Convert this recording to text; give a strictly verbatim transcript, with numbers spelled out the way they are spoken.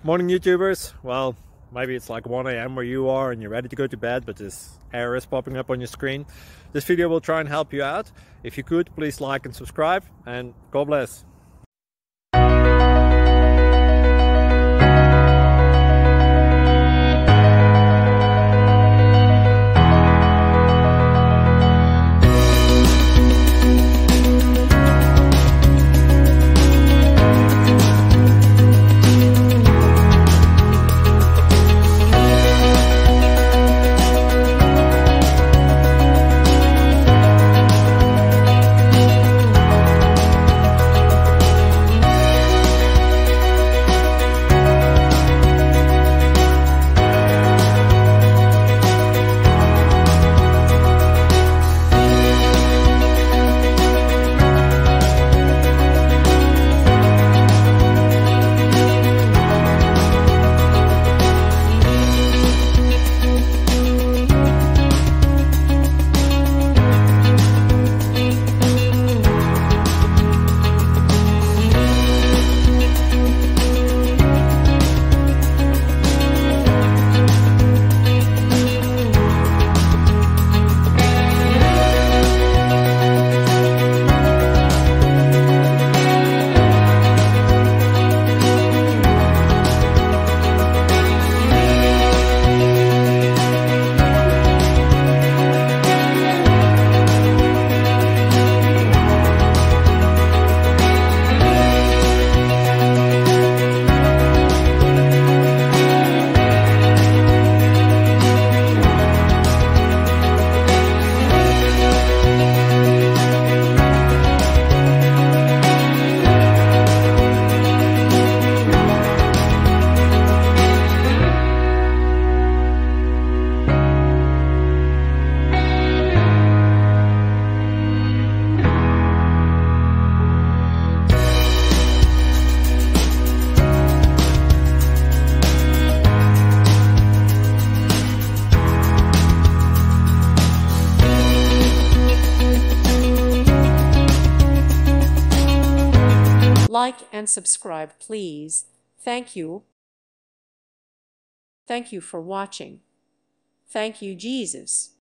Morning YouTubers. Well, maybe it's like one A M where you are and you're ready to go to bed, but this error is popping up on your screen. This video will try and help you out. If you could, please like and subscribe, and God bless. Like and subscribe, please. Thank you. Thank you for watching. Thank you, Jesus.